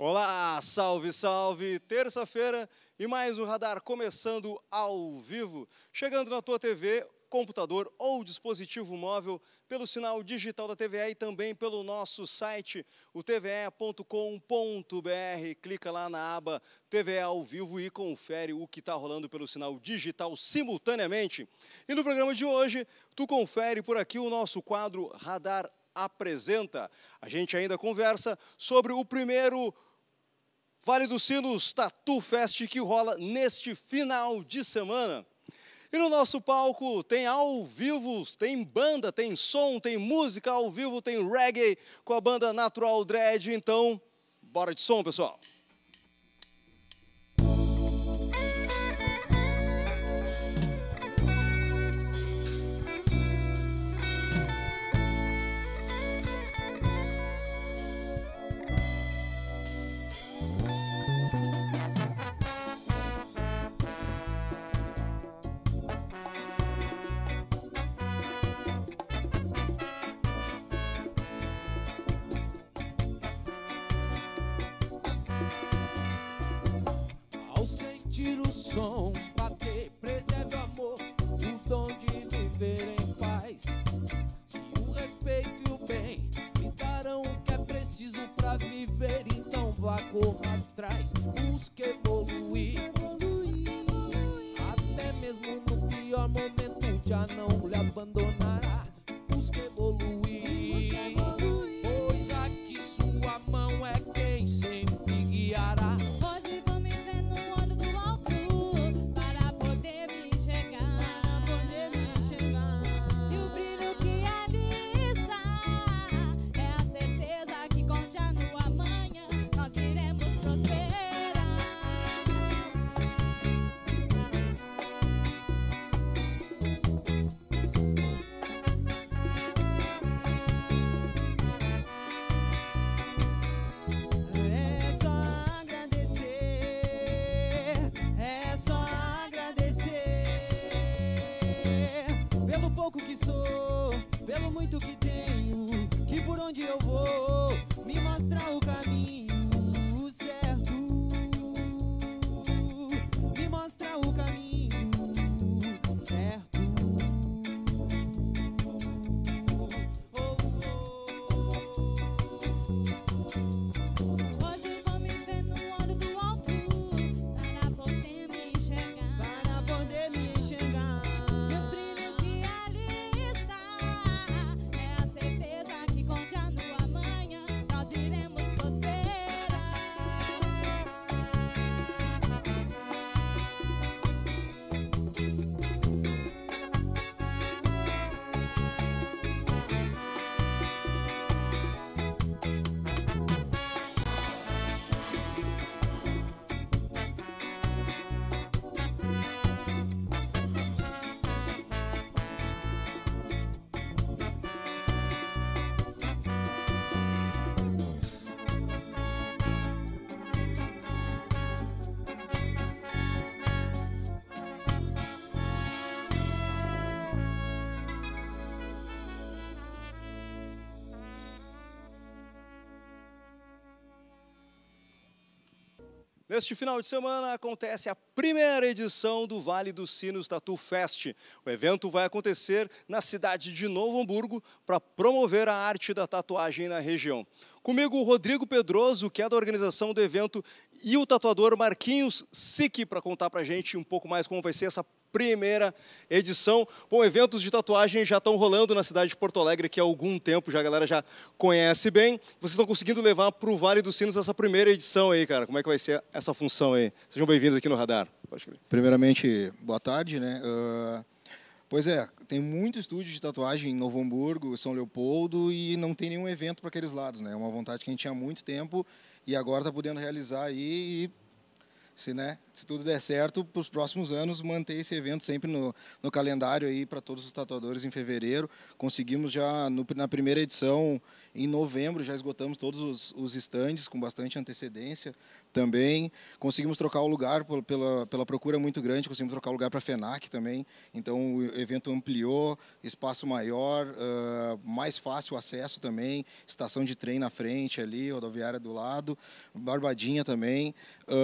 Olá, salve, salve! Terça-feira e mais um Radar começando ao vivo, chegando na tua TV, computador ou dispositivo móvel, pelo sinal digital da TVE e também pelo nosso site, o tve.com.br. Clica lá na aba TVE ao vivo e confere o que está rolando pelo sinal digital simultaneamente. E no programa de hoje, tu confere por aqui o nosso quadro Radar Apresenta. A gente ainda conversa sobre o primeiro Vale dos Sinos Tattoo Fest que rola neste final de semana. E no nosso palco tem ao vivo, tem banda, tem som, tem música ao vivo, tem reggae com a banda Natural Dread. Então, bora de som, pessoal! Tira o som, bater, preserve o amor, o dom de viver em paz. Se o respeito e o bem me darão o que é preciso pra viver, então vá, corra atrás, busque evoluir. Até mesmo no pior momento já não lhe abandonará. Busque evoluir, pois aqui sua mão é quem sempre guiará. Que sou, pelo muito que tenho, que por onde eu vou me mostrar o caminho certo, me mostrar o caminho certo. Hoje vou me ver no olho do alto para poder me enxergar, para poder me enxergar. Neste final de semana acontece a primeira edição do Vale dos Sinos Tattoo Fest. O evento vai acontecer na cidade de Novo Hamburgo para promover a arte da tatuagem na região. Comigo o Rodrigo Pedroso, que é da organização do evento, e o tatuador Marquinhos Sique, para contar para a gente um pouco mais como vai ser essa primeira edição. Bom, eventos de tatuagem já estão rolando na cidade de Porto Alegre aqui há algum tempo, já a galera já conhece bem. Vocês estão conseguindo levar para o Vale dos Sinos essa primeira edição aí, cara. Como é que vai ser essa função aí? Sejam bem-vindos aqui no Radar. Primeiramente, boa tarde, né? Pois é, tem muito estúdio de tatuagem em Novo Hamburgo, São Leopoldo, e não tem nenhum evento para aqueles lados, né? É uma vontade que a gente tinha há muito tempo e agora está podendo realizar aí. Se tudo der certo, para os próximos anos, manter esse evento sempre no calendário aí para todos os tatuadores em fevereiro. Conseguimos já, na primeira edição, em novembro, já esgotamos todos os estandes com bastante antecedência. também. Conseguimos trocar o lugar pela procura muito grande, conseguimos trocar o lugar para a FENAC também. Então, o evento ampliou, espaço maior, mais fácil o acesso também, estação de trem na frente ali, rodoviária do lado, Barbadinha também.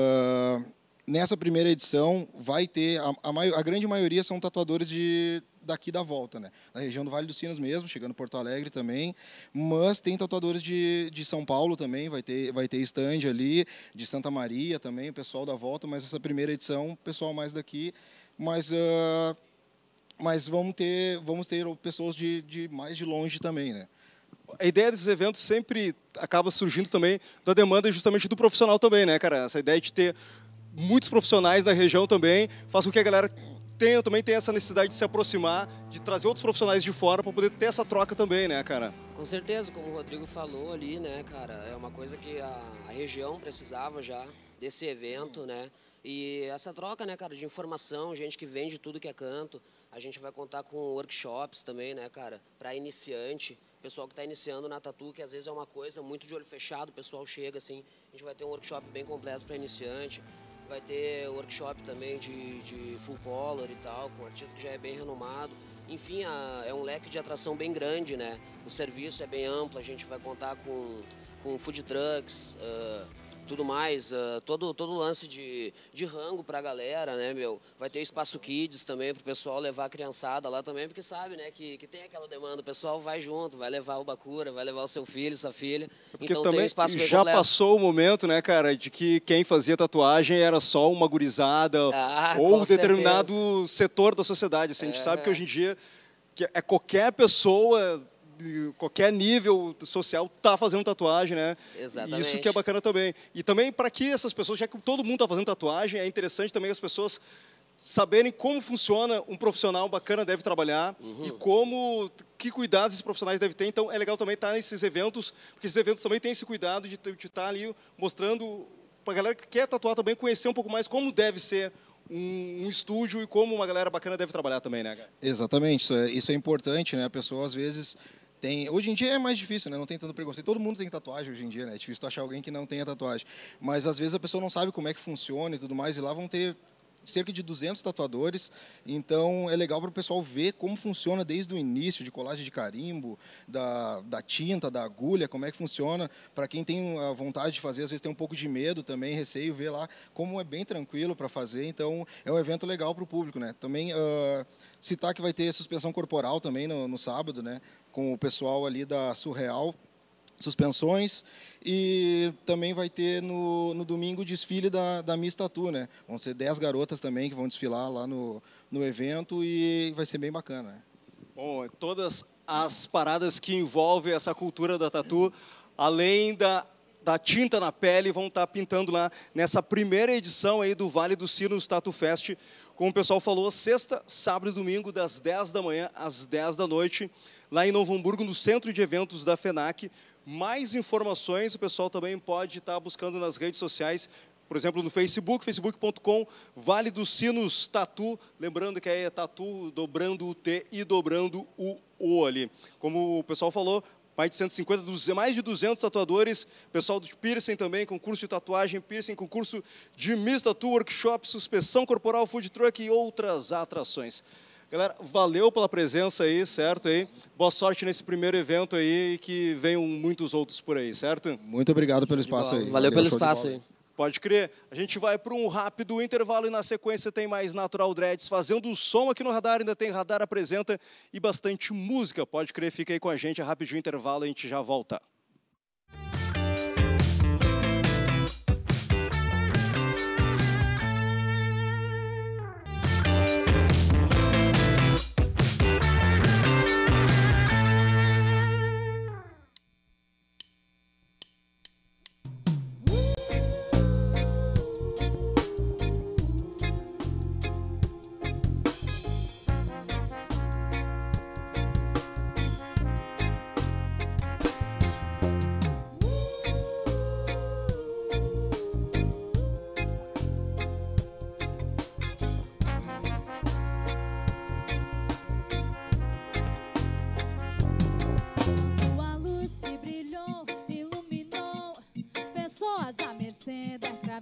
Nessa primeira edição, vai ter, a grande maioria são tatuadores daqui da volta, né? Da região do Vale dos Sinos mesmo, chegando em Porto Alegre também, mas tem tatuadores de São Paulo também, vai ter stand ali, de Santa Maria também, o pessoal da volta, mas essa primeira edição, o pessoal mais daqui, mas vamos ter pessoas mais de longe também, né? A ideia desses eventos sempre acaba surgindo também da demanda justamente do profissional também, né, cara? Essa ideia de ter muitos profissionais na região também faz com que a galera também tenha essa necessidade de se aproximar, de trazer outros profissionais de fora para poder ter essa troca também, né, cara? Com certeza, como o Rodrigo falou ali, né, cara, é uma coisa que a região precisava já desse evento, né? E essa troca, né, cara, de informação, gente que vende tudo que é canto. A gente vai contar com workshops também, né, cara, para iniciante, pessoal que está iniciando na tatu, que às vezes é uma coisa muito de olho fechado, o pessoal chega assim, a gente vai ter um workshop bem completo para iniciante. Vai ter workshop também de full color e tal, com um artista que já é bem renomado. Enfim, é um leque de atração bem grande, né? O serviço é bem amplo, a gente vai contar com food trucks, tudo mais, todo lance de rango pra galera, né, meu? Vai ter espaço kids também pro pessoal levar a criançada lá também, porque sabe, né, que tem aquela demanda, o pessoal vai junto, vai levar o bacura, vai levar o seu filho, sua filha, porque então também tem um espaço bem já completo. passou o momento, né, cara, de que quem fazia tatuagem era só uma gurizada ou com determinado certeza. setor da sociedade. Assim, a gente sabe que hoje em dia é qualquer pessoa de qualquer nível social tá fazendo tatuagem, né? Exatamente. Isso que é bacana também. E também para que essas pessoas, já que todo mundo tá fazendo tatuagem, é interessante também as pessoas saberem como funciona um profissional bacana deve trabalhar e que cuidados esses profissionais devem ter. Então é legal também estar nesses eventos, porque esses eventos também têm esse cuidado de estar ali mostrando para a galera que quer tatuar também conhecer um pouco mais como deve ser um estúdio e como uma galera bacana deve trabalhar também, né, cara? Exatamente, isso é importante, né? A pessoa às vezes hoje em dia é mais difícil, né? Não tem tanto preconceito. Todo mundo tem tatuagem hoje em dia, né? É difícil tu achar alguém que não tenha tatuagem. Mas às vezes a pessoa não sabe como é que funciona e tudo mais, e lá vão ter cerca de 200 tatuadores, então é legal para o pessoal ver como funciona desde o início, de colagem de carimbo, da tinta, da agulha, como é que funciona. Para quem tem a vontade de fazer, às vezes tem um pouco de medo também, receio, ver lá como é bem tranquilo para fazer, então é um evento legal para o público, né? Também citar que vai ter suspensão corporal também no sábado, né? Com o pessoal ali da Surreal Suspensões, e também vai ter no domingo o desfile da Miss Tatu, né? Vão ser 10 garotas também que vão desfilar lá no evento e vai ser bem bacana, né? Bom, todas as paradas que envolvem essa cultura da tatu, além da tinta na pele, vão estar pintando lá nessa primeira edição aí do Vale dos Sinos Tatu Fest. Como o pessoal falou, sexta, sábado e domingo, das 10 da manhã às 10 da noite, lá em Novo Hamburgo, no centro de eventos da FENAC. Mais informações o pessoal também pode estar buscando nas redes sociais, por exemplo, no Facebook, facebook.com, Vale dos Sinos Tatu, lembrando que aí é tatu dobrando o T e dobrando o O ali. Como o pessoal falou, mais de 150, mais de 200 tatuadores, pessoal do piercing também, concurso de tatuagem, piercing, concurso de Miss Tatu, workshop, suspensão corporal, food truck e outras atrações. Galera, valeu pela presença aí, certo? Aí? Boa sorte nesse primeiro evento aí e que venham muitos outros por aí, certo? Muito obrigado pelo espaço aí. Valeu pelo show de espaço bola. aí. Pode crer. A gente vai para um rápido intervalo e na sequência tem mais Natural Dreads fazendo o som aqui no Radar. Ainda tem Radar Apresenta e bastante música. Pode crer, fica aí com a gente. Rapidinho intervalo e a gente já volta.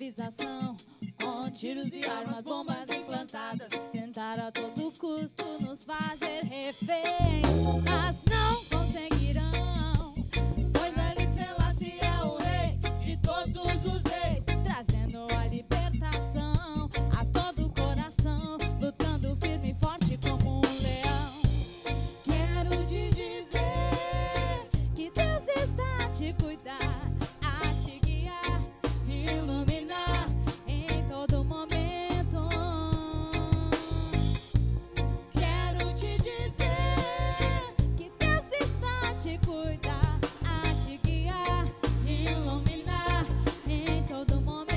improvisação, com tiros e armas, bombas implantadas. Tentaram a todo custo nos fazer reféns, mas não conseguirão, pois Ali Selassie é o rei de todos os reis, trazendo a libertação a todo coração, lutando firme e forte como um leão. Quero te dizer que Deus está a te cuidar, a te guiar, iluminar em todo momento. Quero te dizer que Deus está a te cuidar, a te guiar, iluminar em todo momento.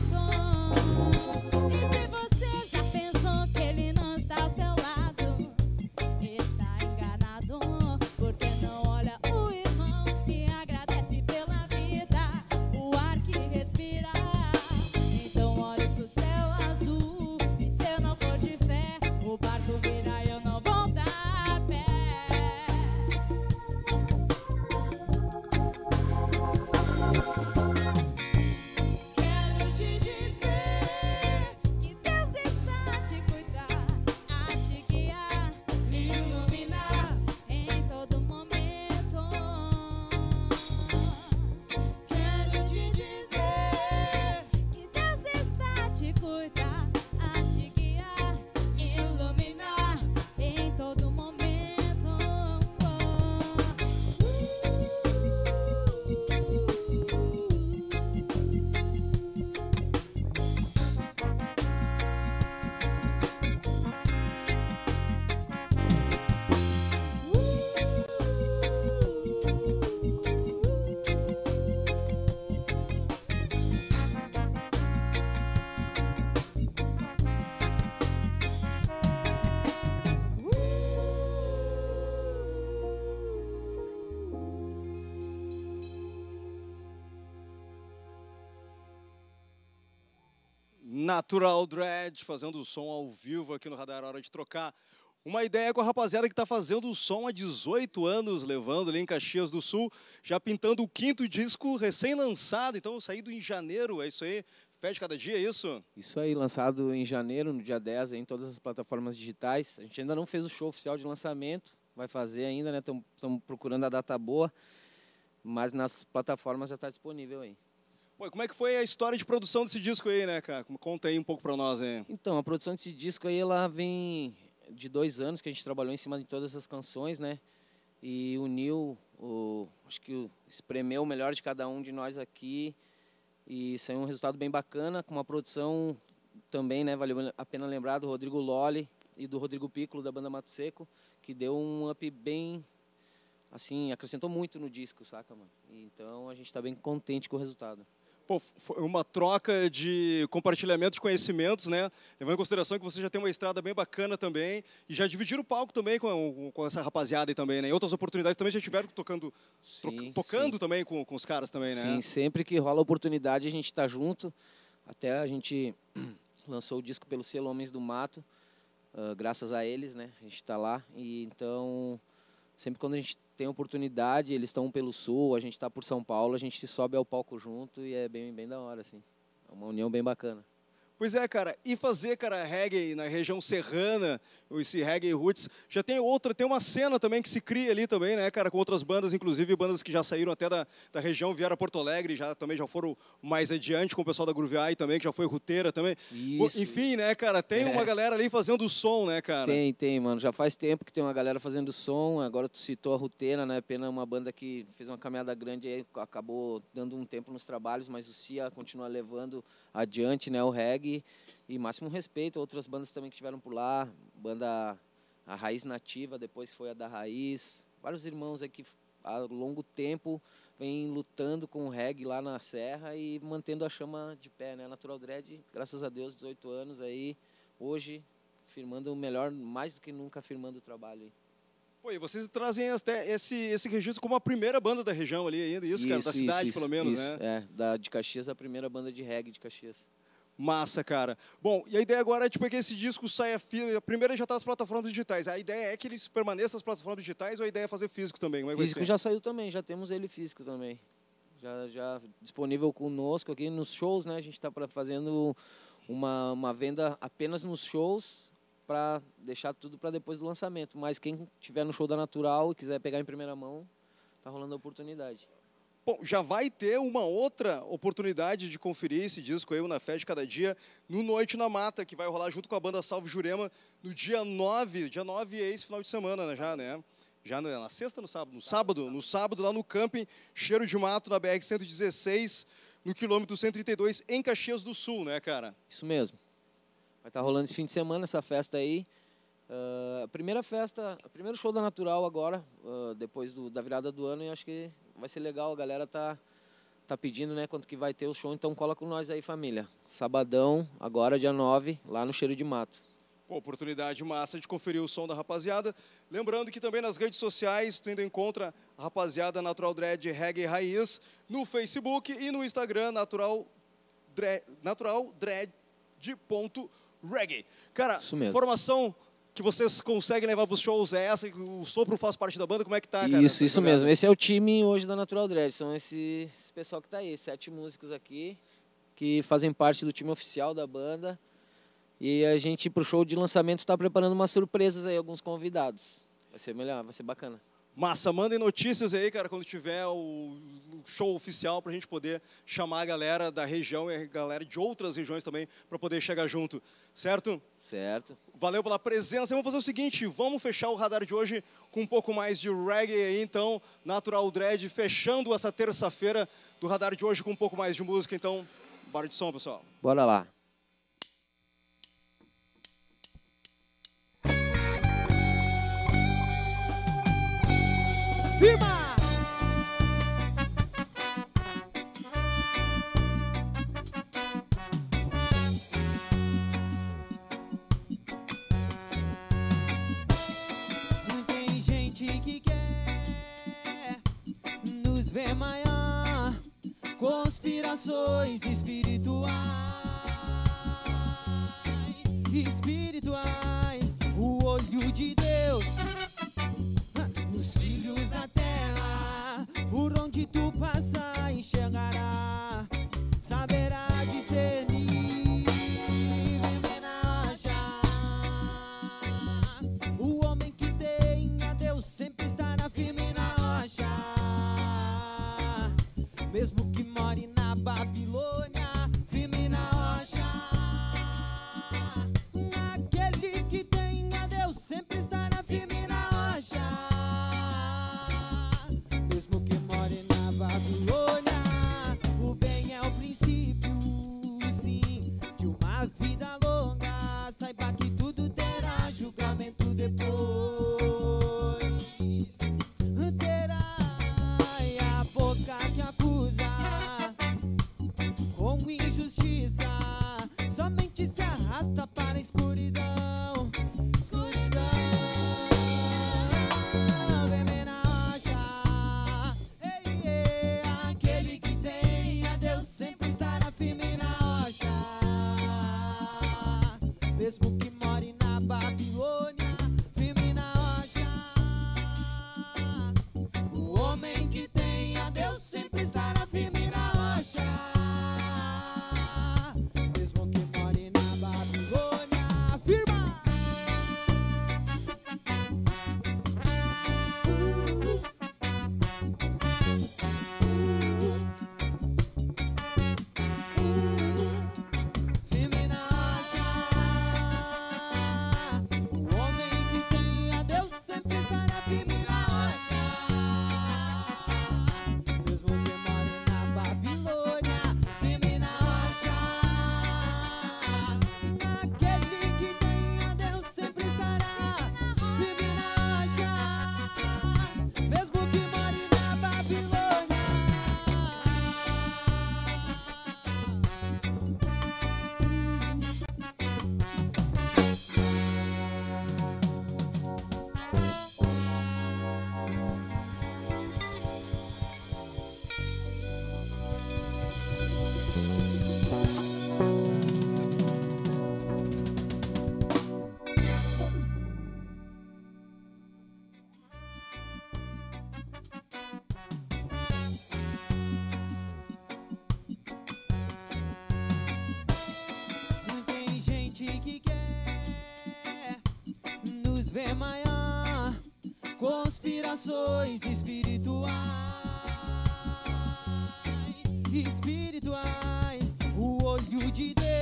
E se você já pensou que Ele não está ao seu lado, está enganado, porque não olha o irmão e agradece pela vida, o ar que respira. Então olhe pro céu azul, e se eu não for de fé, o barco virá e eu não vou dar pé. Quero te dizer que Deus está a te cuidar, a te guiar, iluminar em todo momento. Quero te dizer que Deus está a te cuidar, a te guiar, iluminar em todo momento. Natural Dread fazendo o som ao vivo aqui no Radar Hora de Trocar. Uma ideia com a rapaziada que está fazendo o som há 18 anos, levando ali em Caxias do Sul, já pintando o 5º disco recém-lançado, então saído em janeiro, é isso aí? Fé de cada dia, é isso? Isso aí, lançado em janeiro, no dia 10, aí, em todas as plataformas digitais. A gente ainda não fez o show oficial de lançamento, vai fazer ainda, né? Estamos procurando a data boa, mas nas plataformas já está disponível aí. Pô, como é que foi a história de produção desse disco aí, né, cara? Conta aí um pouco pra nós, aí. Então, a produção desse disco aí, ela vem de 2 anos que a gente trabalhou em cima de todas essas canções, né? E uniu, acho que espremeu o melhor de cada um de nós aqui e saiu um resultado bem bacana, com uma produção também, né? Valeu a pena lembrar do Rodrigo Lolli e do Rodrigo Piccolo, da banda Mato Seco, que deu um up bem, assim, acrescentou muito no disco, saca, mano? Então, a gente está bem contente com o resultado. Pô, foi uma troca de compartilhamento de conhecimentos, né? Levando em consideração que você já tem uma estrada bem bacana também e já dividiram o palco também com essa rapaziada aí também, né? E outras oportunidades também já tiveram tocando Sim. também com os caras também, né? Sim, sempre que rola oportunidade a gente está junto. Até a gente lançou o disco pelo selo Homens do Mato, graças a eles, né? A gente está lá e então sempre quando a gente tem oportunidade, eles estão pelo Sul, a gente está por São Paulo, a gente se sobe ao palco junto e é bem da hora, assim. É uma união bem bacana. Pois é, cara, e fazer, cara, reggae na região serrana, esse reggae roots, já tem uma cena também que se cria ali também, né, cara, com outras bandas, inclusive bandas que já saíram até da região, vieram a Porto Alegre, também já foram mais adiante com o pessoal da Groove Eye também, que já foi ruteira também. Isso. Enfim, né, cara, tem uma galera ali fazendo o som, né, cara? Tem, mano, já faz tempo que tem uma galera fazendo som, agora tu citou a Ruteira, né, pena uma banda que fez uma caminhada grande aí, acabou dando um tempo nos trabalhos, mas o Cia continua levando adiante, né, o reggae. E máximo respeito a outras bandas também que estiveram por lá, banda A Raiz Nativa, depois foi a da Raiz, vários irmãos aí que há longo tempo vem lutando com o reggae lá na Serra e mantendo a chama de pé, né? Natural Dread, graças a Deus, 18 anos aí, hoje firmando o melhor, mais do que nunca firmando o trabalho aí. Pô, e vocês trazem até esse registro como a primeira banda da região ali ainda, isso, cara, da cidade pelo menos, né? De Caxias, a primeira banda de reggae de Caxias. Massa, cara. Bom, e a ideia agora é tipo, que esse disco saia... A primeira já está nas plataformas digitais. A ideia é que ele permaneça nas plataformas digitais ou a ideia é fazer físico também? Como é que vai Físico ser? já saiu também, já temos ele físico também. já disponível conosco aqui nos shows, né? A gente está fazendo uma venda apenas nos shows para deixar tudo para depois do lançamento. Mas quem estiver no show da Natural e quiser pegar em primeira mão, tá rolando a oportunidade. Bom, já vai ter uma outra oportunidade de conferir esse disco aí, o Na Fé de Cada Dia, no Noite na Mata, que vai rolar junto com a banda Salve Jurema no dia 9. Dia 9 é esse final de semana, né, já, né? Já na sexta, no sábado? No sábado, lá no camping Cheiro de Mato, na BR-116, no quilômetro 132, em Caxias do Sul, né, cara? Isso mesmo. Vai estar rolando esse fim de semana, essa festa aí. A primeira festa, o primeiro show da Natural agora, depois da virada do ano, e acho que vai ser legal, a galera tá pedindo, né, quanto que vai ter o show, então cola com nós aí, família. Sabadão, agora dia 9, lá no Cheiro de Mato. Pô, oportunidade massa de conferir o som da rapaziada. Lembrando que também nas redes sociais tu ainda encontra a rapaziada Natural Dread Reggae Raiz no Facebook e no Instagram naturaldread.reggae. Cara, informação que vocês conseguem levar para os shows é essa, que o Sopro faz parte da banda, como é que tá, cara? Isso mesmo. Esse é o time hoje da Natural Dread, são esse pessoal que tá aí, 7 músicos aqui, que fazem parte do time oficial da banda. E a gente, pro show de lançamento, está preparando umas surpresas aí, alguns convidados. Vai ser melhor, vai ser bacana. Massa, mandem notícias aí, cara, quando tiver o show oficial, pra gente poder chamar a galera da região e a galera de outras regiões também, para poder chegar junto, certo? Certo. Valeu pela presença. Vamos fazer o seguinte, vamos fechar o radar de hoje com um pouco mais de reggae aí, então, Natural Dread, fechando essa terça-feira do radar de hoje com um pouco mais de música, então, bora de som, pessoal. Bora lá. Firma! Tem gente que quer nos ver maior, conspirações espirituais, o olho de Deus nos filhos da terra, por onde tu passar enxergará, saberá discernir, homenagem. O homem que tem a Deus sempre estará firme na rocha, mesmo que more na Babilônia, firme na rocha. Aquele que tem a Deus sempre estará firme na rocha, mesmo que more na Babilônia. O bem é o princípio, sim, de uma vida longa. Saiba que tudo terá julgamento depois. Terá a boca que acusa com injustiça, somente se arrasta para a escuridão. Escuridão, venenosa. Aquele que tem a Deus sempre estará firme na rocha, mesmo que more na Babilônia, firme na rocha. O homem que tem a Deus sempre estará firme na rocha, mesmo que more na Babilônia, firma. Firme na rocha. vê Maiá, conspirações espirituais, espirituais. O olho de Deus